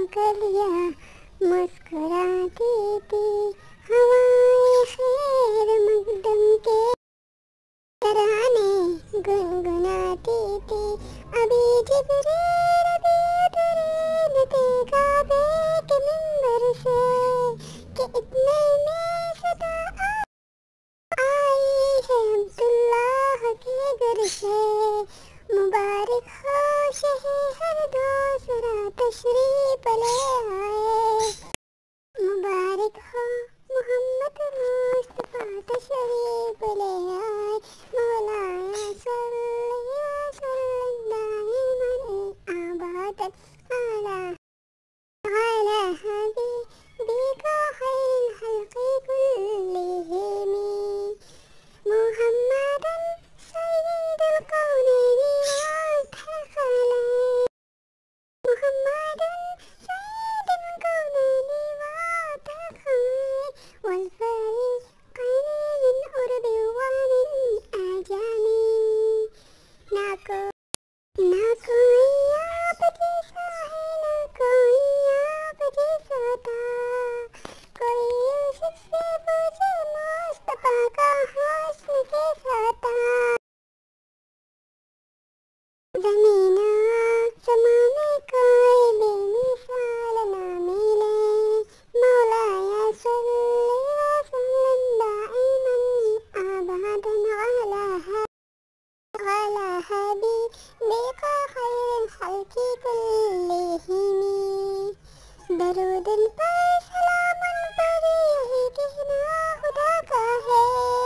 کلیاں مسکراتی تھی، ہوائیں خیر مقدم کے ترانے گنگناتی تھی، ابھی جبریل ابھی اترے نہ تھے کعبے کے منبر سے کہ اتنے میں صدا آئی ہے عبداللہ کے گھر سے، مبارک ہو شہر دوسرا تشریف لے آئے، مبارک ہو محمد مصطفیٰ تشریف لے آئے، مولانا صلی وسلم دائما ابدا على حبيبك خير الخلق كلهم محمدا سيد الكونين والثقلين، محمدا سيد الكونين والثقلين والفريقين من عرب ومن أعجم، نہ کوئی آپ جیسا ہے نہ کوئی آپ جیسا تھا، کوئی یوسف سے پوچھے مصطفیٰ کا حسن کیسا تھا، زمین آسمان میں کوئی بے مثال نہ ملے، مولایا صلی وسلم دائما ابدا على حبيبك خير الخلق كلهم، درود پر سلام پر یہی کہنا خدا کا ہے،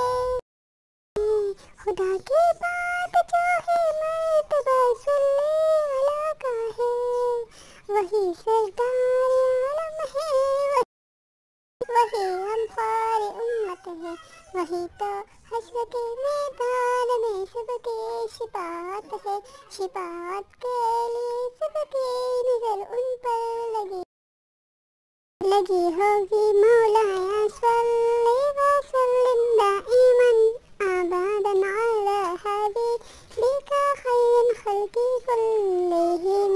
خدا کی بات جو ہے مرتبہ صلی اللہ کا ہے، وہی سردار عالم ہے، وہی انصار امت ہے، وہی تو حشر کے میدان میں سب کی شفاعت ہے، شفاعت کے لیے سب کی نظر ان پر لگی ہوگی، مولانا صلی وسلم دائما ابدا على حبيبك خير الخلق كلهم،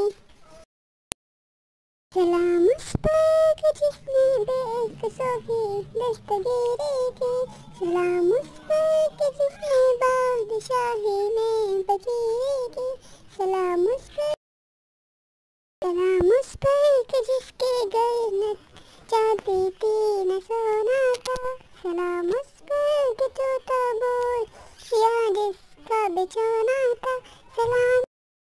سلام اس پر کہ جس نے بے کسوں کی دستگیری کی، سلام اس پر کہ جس نے بادشاہی میں فقیری کی، سلام اس پر کہ جس کے گھر نہ چاندی تھی نہ سونا تھا، سلام اس پر کہ تو تابوت یا جس کا بچھونا تھا، سلام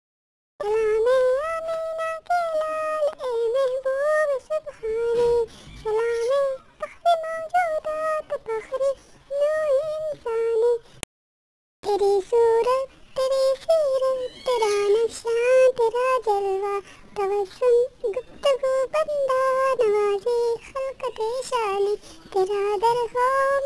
آمینہ کے لال اے محبوب سبحانی، سلام فخر موجودات فخر نو انسانی، تیری صورت تیری سیرت تیرا نقشہ تیرا جلوہ توسم گفتگو بندہ نوازی خلقت شانی، تیرا در ہو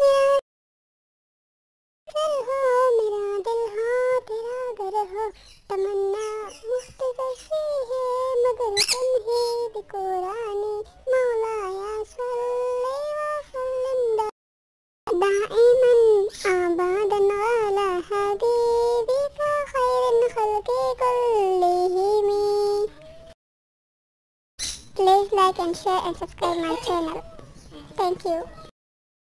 میرا دل ہو تیرا گھر ہو، تمنا مختصر ہے مگر تمہید قرآنی، مولایا صلی وسلم دائما ابدا على حبيبك خير الخلق كلهم. Please like and share and subscribe my channel. Thank you.